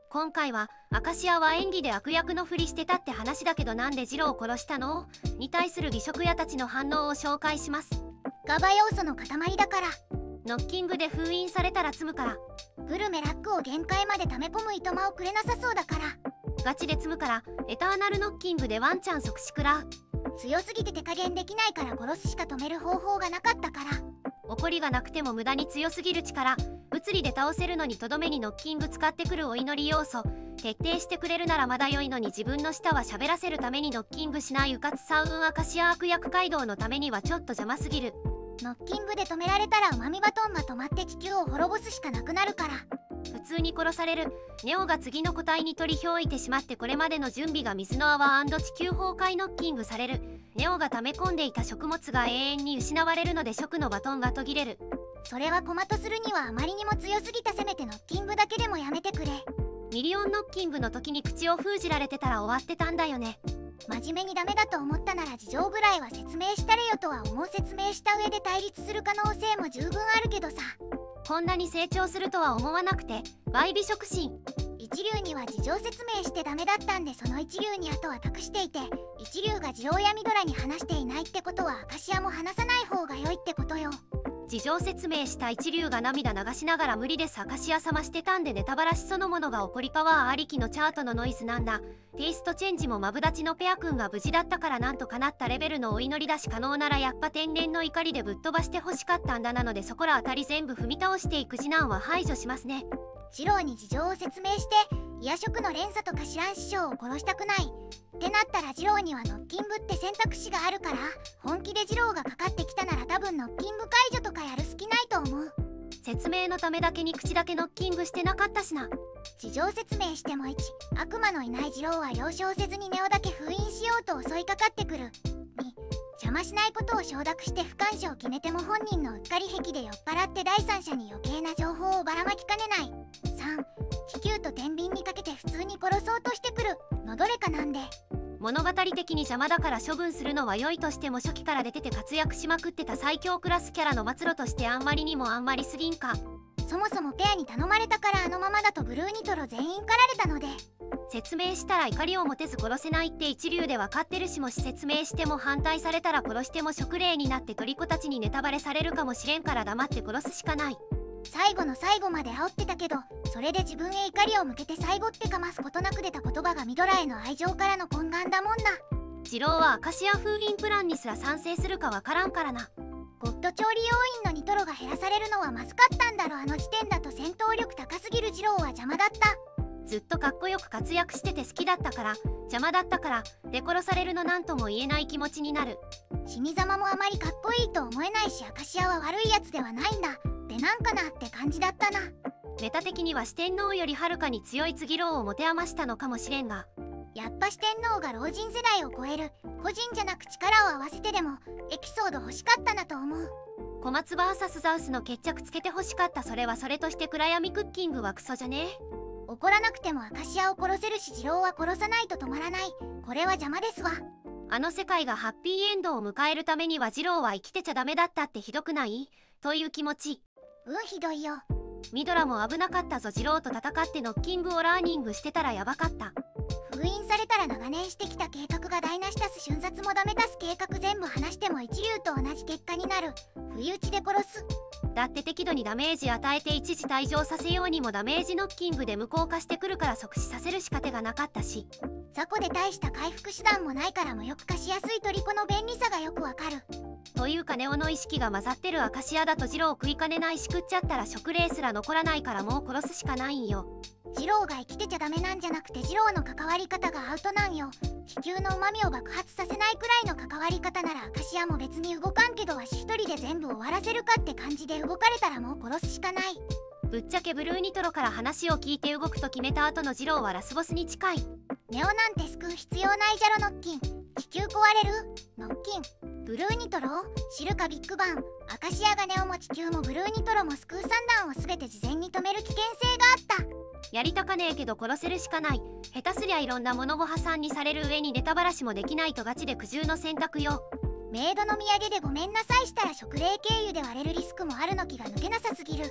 今回はアカシアは演技で悪役のふりしてたって話だけど、なんでジローを殺したのに対する美食屋たちの反応を紹介します。 ガバ要素の塊だから。 ノッキングで封印されたら積むから。 グルメラックを限界まで溜め込むいとまをくれなさそうだから。 ガチで積むから。エターナルノッキングでワンチャン即死食らう。 強すぎて手加減できないから殺すしか止める方法がなかったから。 怒りがなくても無駄に強すぎる力。物理で倒せるのにとどめにノッキング使ってくるお祈り要素。徹底してくれるならまだ良いのに、自分の舌は喋らせるためにノッキングしない。うかつサウンアカシア悪役街道のためにはちょっと邪魔すぎる。 ノッキングで止められたらうまみバトンが止まって地球を滅ぼすしかなくなるから。 普通に殺される。ネオが次の個体に取り憑いてしまって、これまでの準備が水の泡&地球崩壊ノッキングされる。ネオが溜め込んでいた食物が永遠に失われるので食のバトンが途切れる。 それはコマとするにはあまりにも強すぎた。せめてノッキングだけでもやめてくれ。 ミリオンノッキングの時に口を封じられてたら終わってたんだよね。 真面目にダメだと思ったなら事情ぐらいは説明したれよとは思う。説明した上で対立する可能性も十分あるけどさ。 こんなに成長するとは思わなくて。倍美食神。 一流には事情説明してダメだったんで、その一流に後は託していて、一流がジローやミドラに話していないってことはアカシアも話さない方が良いってことよ。 事情説明した一流が涙流しながら無理です。アカシア様してたんでネタバラシそのものが起こりパワーありきのチャートのノイズなんだ。テイストチェンジもマブダチのペアくんが無事だったからなんとかなったレベルのお祈りだし、可能ならやっぱ天然の怒りでぶっ飛ばして欲しかったんだ。なのでそこらあたり全部踏み倒していく次男は排除しますね。 ジローに事情を説明して、夜食の連鎖とか知らん師匠を殺したくないってなったら、ジローにはノッキングって選択肢があるから、本気でジローがかかってきたなら多分ノッキング解除とかやる隙ないと思う。 説明のためだけに口だけノッキングしてなかったしな。 事情説明しても1、悪魔のいないジローは了承せずにネオだけ封印しようと襲いかかってくる。2、邪魔しないことを承諾して不干渉決めても本人のうっかり癖で酔っ払って第三者に余計な情報をばらまきかねない。3、気球と天秤にかけて普通に殺そうとしてくるのどれかなんで。 物語的に邪魔だから処分するのは良いとしても、初期から出てて活躍しまくってた最強クラスキャラの末路としてあんまりにもあんまりすぎんか。 そもそもペアに頼まれたからあのままだとブルーニトロ全員狩られたので。 説明したら怒りを持てず殺せないって一流で分かってるし、もし説明しても反対されたら殺しても食霊になってトリコたちにネタバレされるかもしれんから黙って殺すしかない。 最後の最後まで煽ってたけど、それで自分へ怒りを向けて最後ってかますことなく出た言葉がミドラへの愛情からの懇願だもんな。 ジローはアカシア封印プランにすら賛成するかわからんからな。 ゴッド調理要員のニトロが減らされるのはまずかったんだろ。あの時点だと戦闘力高すぎるジローは邪魔だった。 ずっとかっこよく活躍してて好きだったから。邪魔だったからで殺されるのなんとも言えない気持ちになる。 死に様もあまりかっこいいと思えないし、アカシアは悪いやつではないんだで、なんかなって感じだったな。 メタ的には四天王よりはるかに強い次郎を持て余したのかもしれんが、 やっぱ四天王が老人世代を超える。個人じゃなく力を合わせてでもエピソード欲しかったなと思う。 小松 VS ザウスの決着つけて欲しかった。それはそれとして暗闇クッキングはクソじゃねえ。 怒らなくてもアカシアを殺せるし、ジローは殺さないと止まらない。これは邪魔ですわ。 あの世界がハッピーエンドを迎えるためにはジローは生きてちゃダメだったってひどくないという気持ち。 ひどいよ。 ミドラも危なかったぞ。ジローと戦ってノッキングをラーニングしてたらやばかった。 封印されたら長年してきた計画が台無し足す。瞬殺もダメ出す。計画全部話しても一流と同じ結果になる。不意打ちで殺す。 だって適度にダメージ与えて一時退場させようにもダメージノッキングで無効化してくるから即死させるしか手がなかったし、 雑魚で大した回復手段もないから無力化しやすいトリコの便利さがよくわかる。 というかネオの意識が混ざってるアカシアだとジローを食いかねないし、食っちゃったら食霊すら残らないからもう殺すしかないんよ。 ジローが生きてちゃダメなんじゃなくて、ジローの関わり方がアウトなんよ。地球の旨味を爆発させないくらいの関わり方ならアカシアも別に動かんけど、わし一人で全部終わらせるかって感じで動かれたらもう殺すしかない。 ぶっちゃけブルーニトロから話を聞いて動くと決めた後のジローはラスボスに近い。 ネオなんて救う必要ないじゃろ。ノッキン地球壊れる。ノッキンブルーニトロ知るかビッグバン。アカシアがネオも地球もブルーニトロも救う算段を全て事前に止める危険性があった。 やりたかねえけど殺せるしかない。下手すりゃいろんな物ご破産にされる上にネタバラシもできないとガチで苦渋の選択よ。 メイドの土産でごめんなさいしたら食霊経由で割れるリスクもあるの気が抜けなさすぎる。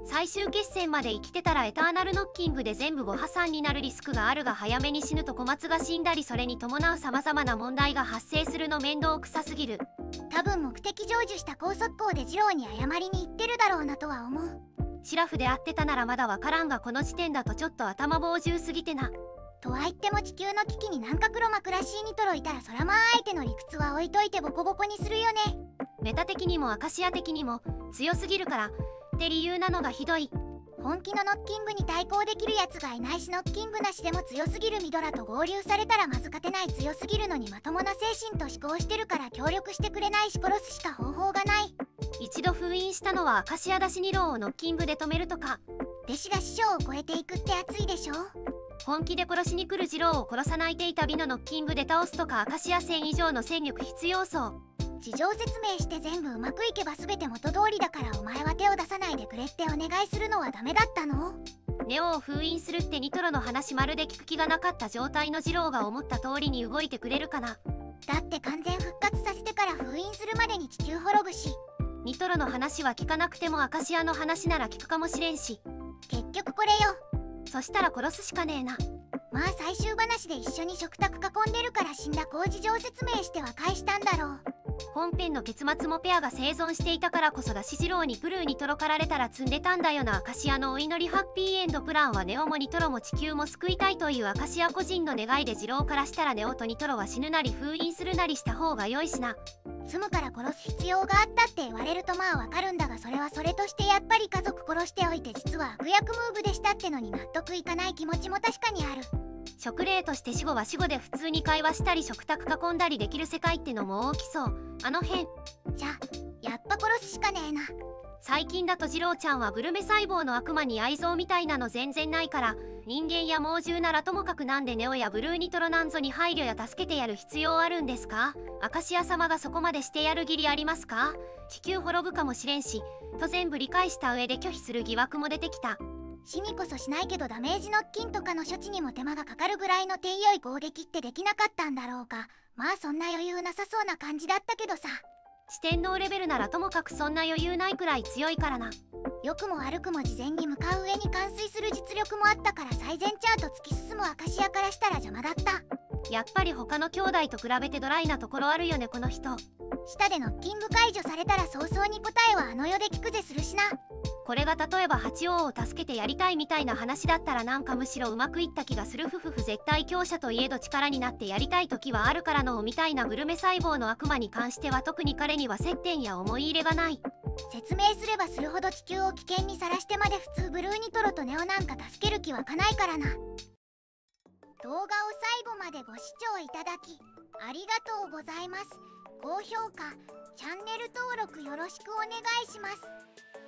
最終決戦まで生きてたらエターナルノッキングで全部ご破産になるリスクがあるが、早めに死ぬと小松が死んだりそれに伴う様々な問題が発生するの面倒くさすぎる。 多分目的成就した高速校で次郎に謝りに行ってるだろうなとは思う。 シラフで会ってたならまだわからんが、この時点だとちょっと頭棒重すぎてな。 とは言っても地球の危機に南角ロマクラシーニトロいたら、そらまあ相手の理屈は置いといてボコボコにするよね。 メタ的にもアカシア的にも強すぎるからって理由なのがひどい。 本気のノッキングに対抗できるやつがいないし、ノッキングなしでも強すぎるミドラと合流されたらまず勝てない。強すぎるのにまともな精神と思考してるから協力してくれないし、殺すしか方法がない。 一度封印したのはアカシアだし、ニローをノッキングで止めるとか。 弟子が師匠を超えていくって熱いでしょ。 本気で殺しに来る次郎を殺さないでいた美のノッキングで倒すとか、アカシア戦以上の戦力必要そう。 事情説明して全部うまくいけば全て元通りだから、お前は手を出さないでくれってお願いするのはダメだったの？ ネオを封印するってニトロの話まるで聞く気がなかった状態の次郎が思った通りに動いてくれるかな。 だって完全復活させてから封印するまでに地球滅ぶし。 ニトロの話は聞かなくてもアカシアの話なら聞くかもしれんし。 結局これよ。 そしたら殺すしかねえな。 まあ最終話で一緒に食卓囲んでるから死んだ子事情説明しては返したんだろう。 本編の結末もペアが生存していたからこそだし、次郎にプルーにとろかられたら積んでたんだよな。アカシアのお祈りハッピーエンドプランはネオもニトロも地球も救いたいというアカシア個人の願いで、次郎からしたらネオとニトロは死ぬなり封印するなりした方が良いしな。 住むから殺す必要があったって言われるとまあわかるんだが、それはそれとしてやっぱり家族殺しておいて実は悪役ムーブでしたってのに納得いかない気持ちも確かにある。 食例として死後は死後で普通に会話したり食卓囲んだりできる世界ってのも大きそう。あの辺じゃやっぱ殺すしかねえな。 最近だと次郎ちゃんはグルメ細胞の悪魔に愛憎みたいなの全然ないから、人間や猛獣ならともかくなんでネオやブルーニトロなんぞに配慮や助けてやる必要あるんですか？アカシア様がそこまでしてやる義理ありますか？地球滅ぶかもしれんしと全部理解した上で拒否する疑惑も出てきた。 死にこそしないけどダメージノッキンとかの処置にも手間がかかるぐらいの手強い攻撃ってできなかったんだろうか。まあそんな余裕なさそうな感じだったけどさ。 四天王レベルならともかくそんな余裕ないくらい強いからな。 良くも悪くも事前に向かう上に完遂する実力もあったから、最善チャート突き進むアカシアからしたら邪魔だった。 やっぱり他の兄弟と比べてドライなところあるよねこの人。 下でノッキング解除されたら早々に答えはあの世で聞くぜするしな。 これが例えば八王を助けてやりたいみたいな話だったらなんかむしろうまくいった気がする。ふふふ、絶対強者といえど力になってやりたい時はあるからのみたいな。グルメ細胞の悪魔に関しては特に彼には接点や思い入れがない。 説明すればするほど地球を危険にさらしてまで普通ブルーニトロとネオなんか助ける気はかないからな。動画を最後までご視聴いただきありがとうございます。高評価、チャンネル登録よろしくお願いします。